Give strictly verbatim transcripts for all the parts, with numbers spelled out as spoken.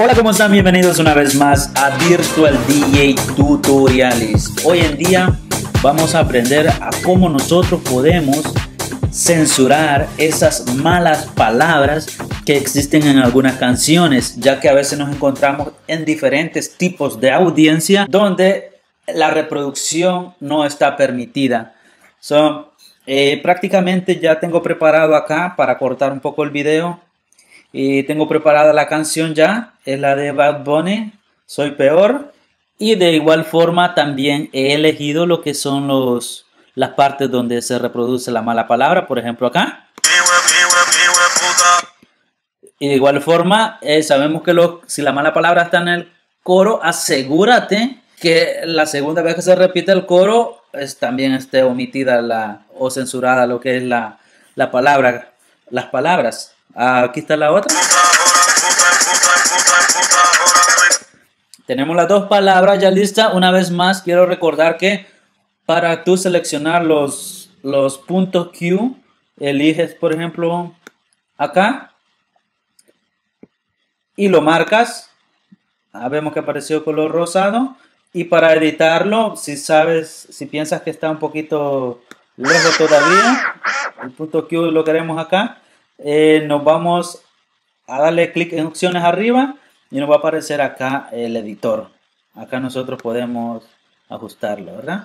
Hola, ¿cómo están? Bienvenidos una vez más a Virtual D J Tutoriales. Hoy en día vamos a aprender a cómo nosotros podemos censurar esas malas palabras que existen en algunas canciones, ya que a veces nos encontramos en diferentes tipos de audiencia donde la reproducción no está permitida. So, eh, prácticamente ya tengo preparado acá para cortar un poco el video. Y tengo preparada la canción ya, es la de Bad Bunny, Soy Peor. Y de igual forma también he elegido lo que son los, las partes donde se reproduce la mala palabra, por ejemplo acá. Y de igual forma eh, sabemos que lo, si la mala palabra está en el coro, asegúrate que la segunda vez que se repite el coro es, también esté omitida la, o censurada lo que es la, la palabra, las palabras. Aquí está la otra. Tenemos las dos palabras ya listas. Una vez más quiero recordar que para tú seleccionar los, los puntos Q, eliges por ejemplo acá y lo marcas. Ah, vemos que apareció color rosado. Y para editarlo, si sabes, si piensas que está un poquito lejos todavía, el punto Q lo queremos acá. Eh, nos vamos a darle clic en opciones arriba y nos va a aparecer acá el editor. Acá nosotros podemos ajustarlo, ¿verdad?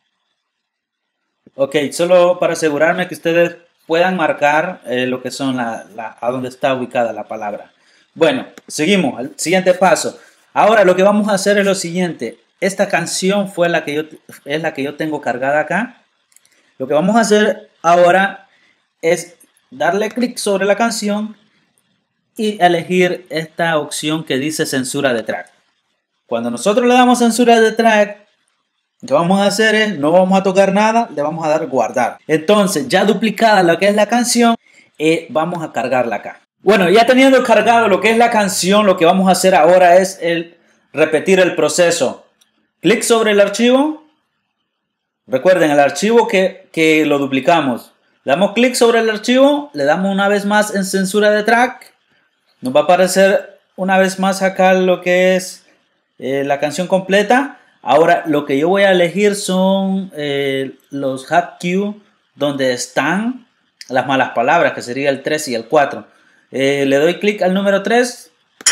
Ok, solo para asegurarme que ustedes puedan marcar eh, lo que son la, la, a dónde está ubicada la palabra. Bueno, seguimos al siguiente paso. Ahora lo que vamos a hacer es lo siguiente. Esta canción fue la que yo, es la que yo tengo cargada acá. Lo que vamos a hacer ahora es darle clic sobre la canción y elegir esta opción que dice censura de track. Cuando nosotros le damos censura de track, lo que vamos a hacer es, no vamos a tocar nada, le vamos a dar guardar. Entonces, ya duplicada lo que es la canción, eh, vamos a cargarla acá. Bueno, ya teniendo cargado lo que es la canción, lo que vamos a hacer ahora es el repetir el proceso. Clic sobre el archivo. Recuerden, el archivo que, que lo duplicamos. Le damos clic sobre el archivo, le damos una vez más en censura de track. Nos va a aparecer una vez más acá lo que es eh, la canción completa. Ahora lo que yo voy a elegir son eh, los hot Q donde están las malas palabras, que sería el tres y el cuatro. Eh, le doy clic al número tres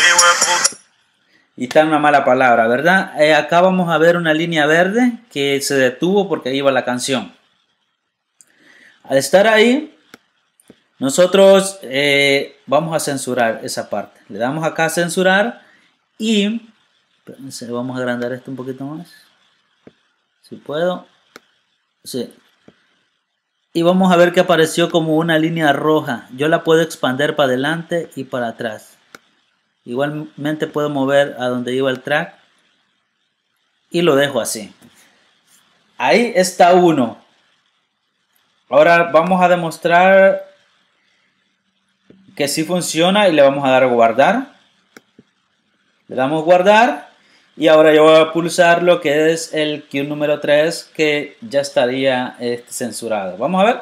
y está una mala palabra, ¿verdad? Eh, acá vamos a ver una línea verde que se detuvo porque ahí va la canción. Al estar ahí, nosotros eh, vamos a censurar esa parte. Le damos acá a censurar y espérense, vamos a agrandar esto un poquito más. Si puedo. Sí. Y vamos a ver que apareció como una línea roja. Yo la puedo expandir para adelante y para atrás. Igualmente puedo mover a donde iba el track y lo dejo así. Ahí está uno. Ahora vamos a demostrar que sí funciona y le vamos a dar a guardar. Le damos guardar y ahora yo voy a pulsar lo que es el Q número tres que ya estaría este, censurado. Vamos a ver.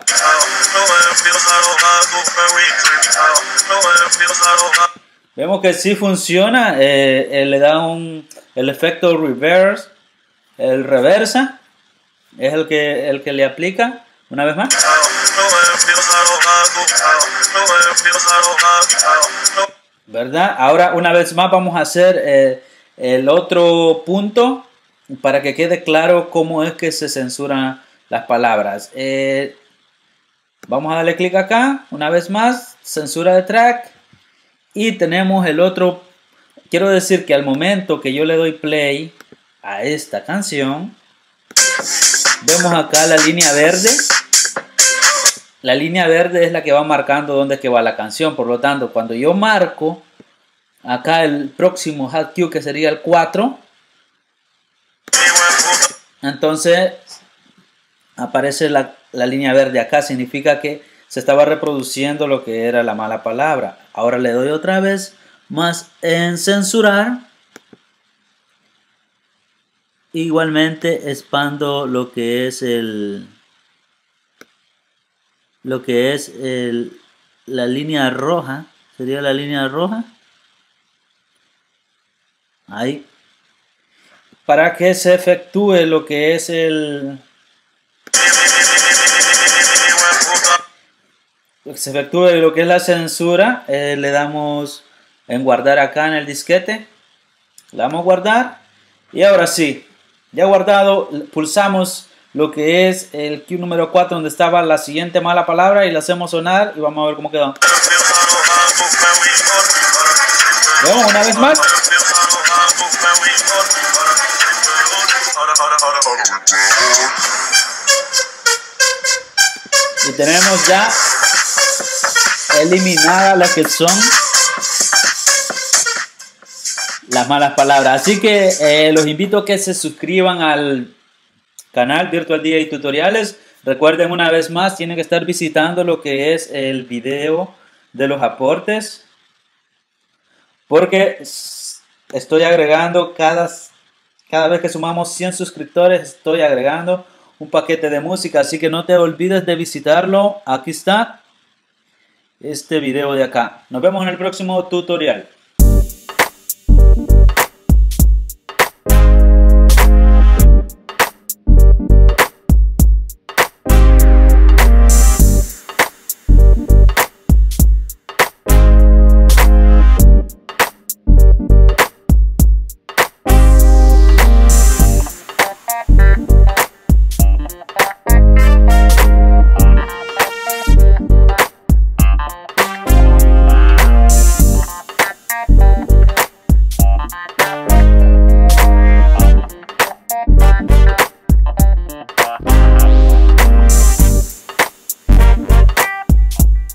Vemos que sí funciona. Eh, eh, le da un, el efecto reverse. El reversa es el que, el que le aplica. Una vez más. ¿Verdad? Ahora una vez más vamos a hacer eh, el otro punto para que quede claro cómo es que se censuran las palabras. Eh, vamos a darle clic acá, una vez más, censura de track y tenemos el otro. Quiero decir que al momento que yo le doy play a esta canción, vemos acá la línea verde. La línea verde es la que va marcando dónde es que va la canción. Por lo tanto, cuando yo marco acá el próximo hot Q, que sería el cuatro, entonces aparece la, la línea verde acá. Significa que se estaba reproduciendo lo que era la mala palabra. Ahora le doy otra vez más en censurar. Igualmente expando lo que es el... lo que es el, la línea roja, sería la línea roja. Ahí. Para que se efectúe lo que es el... se efectúe lo que es la censura, eh, le damos en guardar acá en el disquete. Le damos a guardar. Y ahora sí, ya guardado, pulsamos lo que es el Q número cuatro donde estaba la siguiente mala palabra y la hacemos sonar y vamos a ver cómo quedó. Vamos una vez más. Y tenemos ya eliminadas las que son las malas palabras. Así que eh, los invito a que se suscriban al canal Virtual D J Tutoriales. Recuerden una vez más, tienen que estar visitando lo que es el video de los aportes, porque estoy agregando cada, cada vez que sumamos cien suscriptores, estoy agregando un paquete de música, así que no te olvides de visitarlo. Aquí está este video de acá. Nos vemos en el próximo tutorial.